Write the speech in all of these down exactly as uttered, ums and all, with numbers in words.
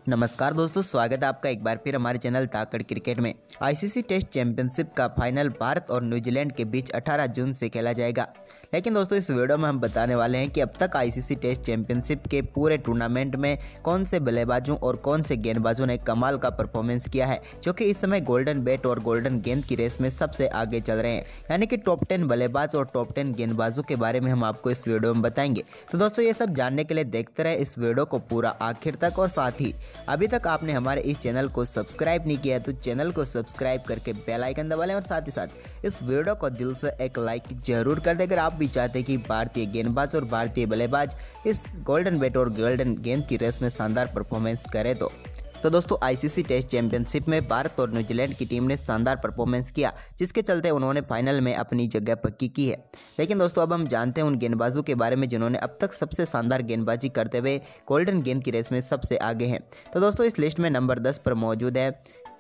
नमस्कार दोस्तों, स्वागत है आपका एक बार फिर हमारे चैनल ताकड़ क्रिकेट में। आईसीसी टेस्ट चैंपियनशिप का फाइनल भारत और न्यूजीलैंड के बीच अठारह जून से खेला जाएगा। लेकिन दोस्तों इस वीडियो में हम बताने वाले हैं कि अब तक आईसीसी टेस्ट चैंपियनशिप के पूरे टूर्नामेंट में कौन से बल्लेबाजों और कौन से गेंदबाजों ने कमाल का परफॉर्मेंस किया है, जो कि इस समय गोल्डन बैट और गोल्डन गेंद की रेस में सबसे आगे चल रहे हैं। यानी कि टॉप टेन बल्लेबाज और टॉप टेन गेंदबाजों के बारे में हम आपको इस वीडियो में बताएंगे। तो दोस्तों ये सब जानने के लिए देखते रहे इस वीडियो को पूरा आखिर तक। और साथ ही अभी तक आपने हमारे इस चैनल को सब्सक्राइब नहीं किया है तो चैनल को सब्सक्राइब करके बेल आइकन दबा लें और साथ ही साथ इस वीडियो को दिल से एक लाइक जरूर कर दें अगर आप भी चाहते हैं कि भारतीय गेंदबाज और भारतीय बल्लेबाज इस गोल्डन बैट और गोल्डन गेंद की रेस में शानदार परफॉर्मेंस करें। तो तो दोस्तों आईसीसी टेस्ट चैंपियनशिप में भारत और न्यूजीलैंड की टीम ने शानदार परफॉर्मेंस किया, जिसके चलते उन्होंने फाइनल में अपनी जगह पक्की की है। लेकिन दोस्तों अब हम जानते हैं उन गेंदबाजों के बारे में जिन्होंने अब तक सबसे शानदार गेंदबाजी करते हुए गोल्डन गेंद की रेस में सबसे आगे हैं। तो दोस्तों इस लिस्ट में नंबर दस पर मौजूद है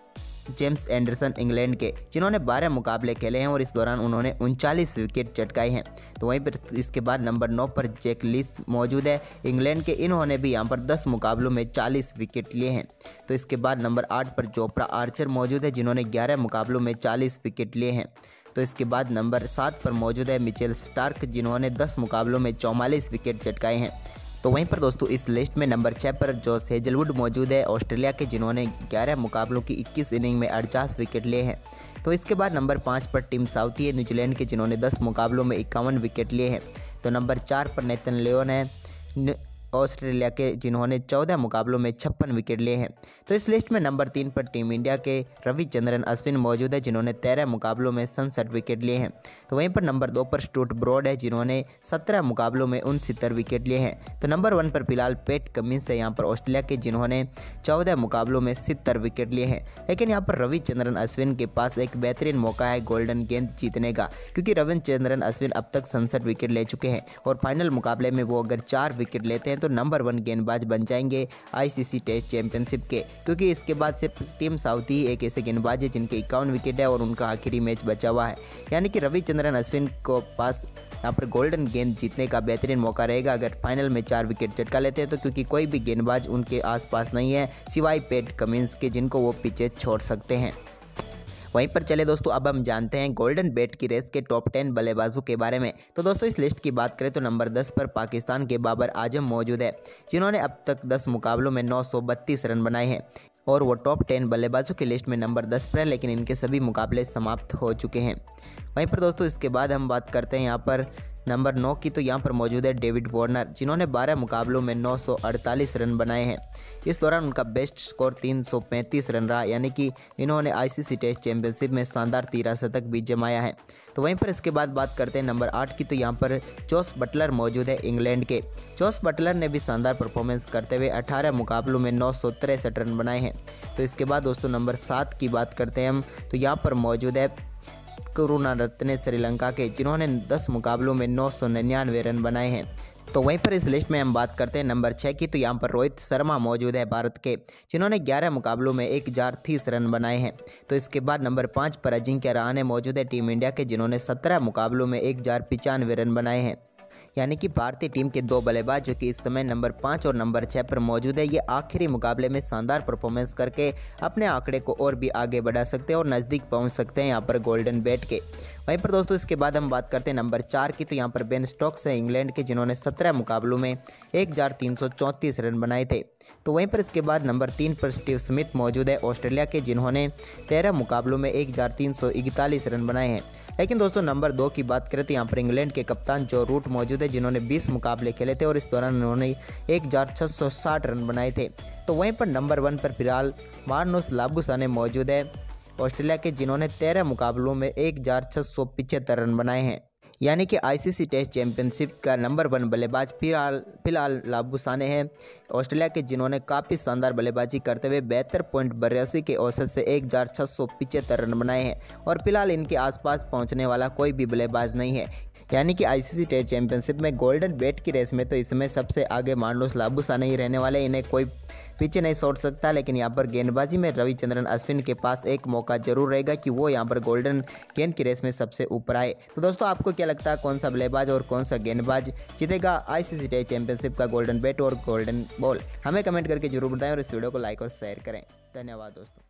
जेम्स एंडरसन इंग्लैंड के, जिन्होंने बारह मुकाबले खेले हैं और इस दौरान उन्होंने उनचालीस विकेट चटकाए हैं। तो वहीं पर इसके बाद नंबर नौ पर जैक लीस मौजूद है इंग्लैंड के, इन्होंने भी यहां पर दस मुकाबलों में चालीस विकेट लिए हैं। तो इसके बाद नंबर आठ पर जोफ्रा आर्चर मौजूद है, जिन्होंने ग्यारह मुकाबलों में चालीस विकेट लिए हैं। तो इसके बाद नंबर सात पर मौजूद है मिचेल स्टार्क, जिन्होंने दस मुकाबलों में चौवालीस विकेट चटकाए हैं। तो वहीं पर दोस्तों इस लिस्ट में नंबर छः पर जॉस हेजलवुड मौजूद है ऑस्ट्रेलिया के, जिन्होंने ग्यारह मुकाबलों की इक्कीस इनिंग में अड़चास विकेट लिए हैं। तो इसके बाद नंबर पाँच पर टिम साउथी है न्यूजीलैंड के, जिन्होंने दस मुकाबलों में इक्यावन विकेट लिए हैं। तो नंबर चार पर नेथन लियोन है ऑस्ट्रेलिया के, जिन्होंने चौदह मुकाबलों में छप्पन विकेट लिए हैं। तो इस लिस्ट में नंबर तीन पर टीम इंडिया के रविचंद्रन अश्विन मौजूद है, जिन्होंने तेरह मुकाबलों में सड़सठ विकेट लिए हैं। तो वहीं पर नंबर दो पर स्टुअर्ट ब्रॉड है, जिन्होंने सत्रह मुकाबलों में उनसत्तर विकेट लिए हैं। तो नंबर वन पर फिलहाल पैट कमिंस है यहाँ पर ऑस्ट्रेलिया के, जिन्होंने चौदह मुकाबलों में सत्तर विकेट लिए हैं। लेकिन यहाँ पर रविचंद्रन अश्विन के पास एक बेहतरीन मौका है गोल्डन गेंद जीतने का, क्योंकि रविचंद्रन अश्विन अब तक सड़सठ विकेट ले चुके हैं और फाइनल मुकाबले में वो अगर चार विकेट लेते हैं तो नंबर वन गेंदबाज बन जाएंगे आईसीसी टेस्ट चैंपियनशिप के, क्योंकि इसके बाद सिर्फ टीम साउथी ही एक ऐसे गेंदबाज है जिनके इक्यावन विकेट है और उनका आखिरी मैच बचा हुआ है। यानी कि रविचंद्रन अश्विन को पास यहाँ पर गोल्डन गेंद जीतने का बेहतरीन मौका रहेगा अगर फाइनल में चार विकेट चटका लेते हैं तो, क्योंकि कोई भी गेंदबाज उनके आसपास नहीं है सिवाय पैट कमिंस के, जिनको वो पीछे छोड़ सकते हैं। वहीं पर चले दोस्तों अब हम जानते हैं गोल्डन बैट की रेस के टॉप टेन बल्लेबाजों के बारे में। तो दोस्तों इस लिस्ट की बात करें तो नंबर दस पर पाकिस्तान के बाबर आजम मौजूद है, जिन्होंने अब तक दस मुकाबलों में नौ सौ बत्तीस रन बनाए हैं और वो टॉप टेन बल्लेबाजों की लिस्ट में नंबर दस पर है, लेकिन इनके सभी मुकाबले समाप्त हो चुके हैं। वहीं पर दोस्तों इसके बाद हम बात करते हैं यहाँ पर नंबर नौ की, तो यहाँ पर मौजूद है डेविड वार्नर, जिन्होंने बारह मुकाबलों में नौ सौ अड़तालीस रन बनाए हैं। इस दौरान उनका बेस्ट स्कोर तीन सौ पैंतीस रन रहा, यानी कि इन्होंने आईसीसी टेस्ट चैंपियनशिप में शानदार तिरासा शतक भी जमाया है। तो वहीं पर इसके बाद बात करते हैं नंबर आठ की, तो यहाँ पर जोस बटलर मौजूद है इंग्लैंड के। जोस बटलर ने भी शानदार परफॉर्मेंस करते हुए अठारह मुकाबलों में नौ सौ तिरसठ रन बनाए हैं। तो इसके बाद दोस्तों नंबर सात की बात करते हैं हम, तो यहाँ पर मौजूद है करुणारत्ने श्रीलंका के, जिन्होंने दस मुकाबलों में नौ सौ निन्यानवे रन बनाए हैं। तो वहीं पर इस लिस्ट में हम बात करते हैं नंबर छः की, तो यहाँ पर रोहित शर्मा मौजूद है भारत के, जिन्होंने ग्यारह मुकाबलों में एक हज़ार तीस रन बनाए हैं। तो इसके बाद नंबर पाँच पर अजिंक्य रहाणे मौजूद है टीम इंडिया के, जिन्होंने सत्रह मुकाबलों में एक हज़ार पचानवे रन बनाए हैं। यानी कि भारतीय टीम के दो बल्लेबाज जो कि इस समय नंबर पाँच और नंबर छः पर मौजूद है, ये आखिरी मुकाबले में शानदार परफॉर्मेंस करके अपने आंकड़े को और भी आगे बढ़ा सकते हैं और नज़दीक पहुंच सकते हैं यहाँ पर गोल्डन बैट के। वहीं पर दोस्तों इसके बाद हम बात करते हैं नंबर चार की, तो यहाँ पर बेन स्टोक्स है इंग्लैंड के, जिन्होंने सत्रह मुकाबलों में एक हज़ार तीन सौ चौंतीस रन बनाए थे। तो वहीं पर इसके बाद नंबर तीन पर स्टीव स्मिथ मौजूद है ऑस्ट्रेलिया के, जिन्होंने तेरह मुकाबलों में एक हज़ार तीन सौ इकतालीस रन बनाए हैं। लेकिन दोस्तों नंबर दो की बात करें तो यहाँ पर इंग्लैंड के कप्तान जो रूट मौजूद है, जिन्होंने बीस मुकाबले खेले थे और इस दौरान उन्होंने एक हज़ार छः सौ साठ रन बनाए थे। तो वहीं पर नंबर वन पर फिलहाल मार्नुस लाबुशाने मौजूद है ऑस्ट्रेलिया के, जिन्होंने तेरह मुकाबलों में एक हज़ार छः सौ पिचहत्तर रन बनाए हैं। यानी कि आईसीसी टेस्ट चैंपियनशिप का नंबर वन बल्लेबाज फिलहाल फिलहाल लाबुशाने हैं ऑस्ट्रेलिया के, जिन्होंने काफ़ी शानदार बल्लेबाजी करते हुए बेहतर पॉइंट बयासी के औसत से एक हज़ार छः सौ पिचहत्तर रन बनाए हैं और फिलहाल इनके आसपास पहुंचने वाला कोई भी बल्लेबाज नहीं है। यानी कि आईसीसी टेस्ट चैंपियनशिप में गोल्डन बैट की रेस में तो इसमें सबसे आगे मार्नुस लाबुशाने ही रहने वाले, इन्हें कोई पीछे नहीं छोड़ सकता, लेकिन यहाँ पर गेंदबाजी में रविचंद्रन अश्विन के पास एक मौका जरूर रहेगा कि वो यहाँ पर गोल्डन गेंद की रेस में सबसे ऊपर आए। तो दोस्तों आपको क्या लगता है कौन सा बल्लेबाज और कौन सा गेंदबाज जीतेगा आईसीसी टेस्ट चैंपियनशिप का गोल्डन बैट और गोल्डन बॉल? हमें कमेंट करके जरूर बताएं और इस वीडियो को लाइक और शेयर करें। धन्यवाद दोस्तों।